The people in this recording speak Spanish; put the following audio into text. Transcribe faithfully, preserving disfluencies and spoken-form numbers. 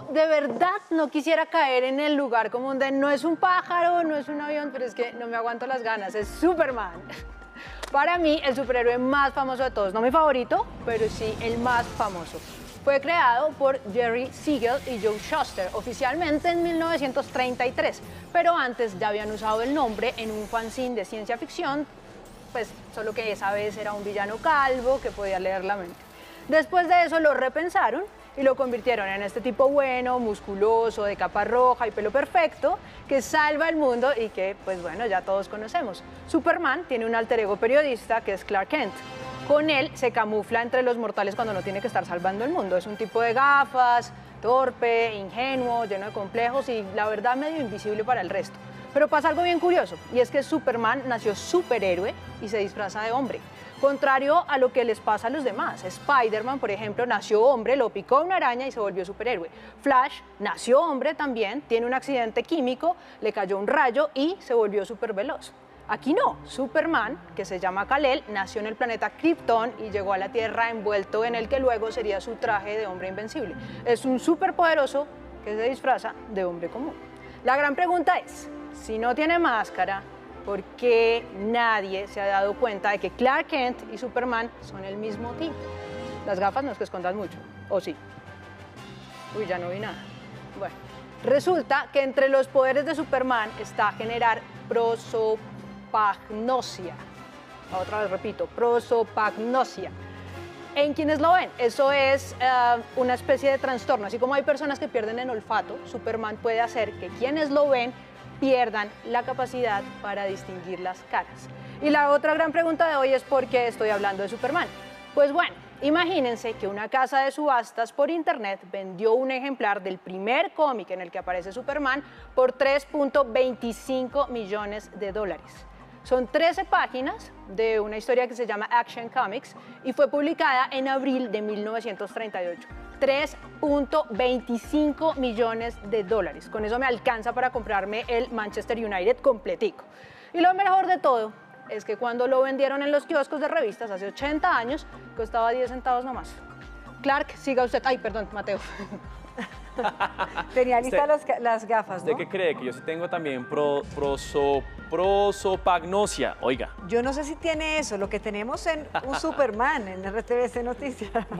de verdad no quisiera caer en el lugar común de no es un pájaro, no es un avión, pero es que no me aguanto las ganas, es Superman. Para mí, el superhéroe más famoso de todos, no mi favorito, pero sí el más famoso. Fue creado por Jerry Siegel y Joe Shuster, oficialmente en mil novecientos treinta y tres, pero antes ya habían usado el nombre en un fanzine de ciencia ficción, pues solo que esa vez era un villano calvo que podía leer la mente. Después de eso lo repensaron y lo convirtieron en este tipo bueno, musculoso, de capa roja y pelo perfecto, que salva el mundo y que, pues bueno, ya todos conocemos. Superman tiene un alter ego periodista que es Clark Kent. Con él se camufla entre los mortales cuando no tiene que estar salvando el mundo. Es un tipo de gafas, torpe, ingenuo, lleno de complejos y la verdad medio invisible para el resto. Pero pasa algo bien curioso, y es que Superman nació superhéroe y se disfraza de hombre. Contrario a lo que les pasa a los demás. Spider-Man, por ejemplo, nació hombre, lo picó una araña y se volvió superhéroe. Flash nació hombre también, tiene un accidente químico, le cayó un rayo y se volvió superveloz. Aquí no, Superman, que se llama Kal-El, nació en el planeta Krypton y llegó a la Tierra envuelto en el que luego sería su traje de hombre invencible. Es un superpoderoso que se disfraza de hombre común. La gran pregunta es, si no tiene máscara, ¿por qué nadie se ha dado cuenta de que Clark Kent y Superman son el mismo tipo? Las gafas no es que escondan mucho, ¿o sí? Uy, ya no vi nada. Bueno, resulta que entre los poderes de Superman está generar prosopagnosia. Otra vez repito, prosopagnosia. En quienes lo ven, eso es uh, una especie de trastorno. Así como hay personas que pierden el olfato, Superman puede hacer que quienes lo ven pierdan la capacidad para distinguir las caras. Y la otra gran pregunta de hoy es ¿por qué estoy hablando de Superman? Pues bueno, imagínense que una casa de subastas por internet vendió un ejemplar del primer cómic en el que aparece Superman por tres punto veinticinco millones de dólares. Son trece páginas de una historia que se llama Action Comics y fue publicada en abril de mil novecientos treinta y ocho. tres punto veinticinco millones de dólares. Con eso me alcanza para comprarme el Manchester United completico. Y lo mejor de todo es que cuando lo vendieron en los kioscos de revistas hace ochenta años, costaba diez centavos nomás. Clark, siga usted. Ay, perdón, Mateo. Tenía listas Usted- las, las gafas, ¿Usted ¿no? qué cree? Que yo sí tengo también pro, proso, prosopagnosia. Oiga. Yo no sé si tiene eso, lo que tenemos en un Superman, en R T V C Noticias.